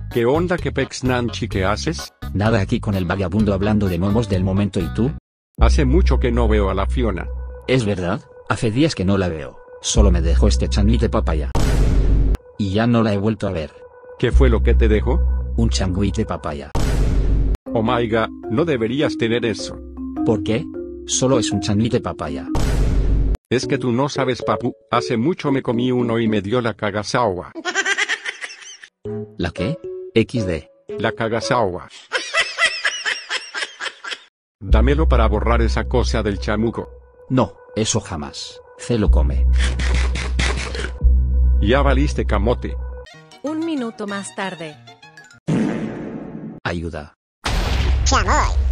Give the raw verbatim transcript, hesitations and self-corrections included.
¿Qué onda que pex Nanchi, qué haces? Nada, aquí con el vagabundo hablando de momos del momento. ¿Y tú? Hace mucho que no veo a la Fiona. Es verdad, hace días que no la veo, solo me dejó este changui de papaya. Y ya no la he vuelto a ver. ¿Qué fue lo que te dejó? Un changui de papaya. Oh my god, no deberías tener eso. ¿Por qué? Solo es un changui de papaya. Es que tú no sabes, papu, hace mucho me comí uno y me dio la kagasawa. ¿La qué? equis de. La kagasawa. Dámelo para borrar esa cosa del chamuco. No, eso jamás. Se lo come. Ya valiste camote. Un minuto más tarde. Ayuda. Chamoy.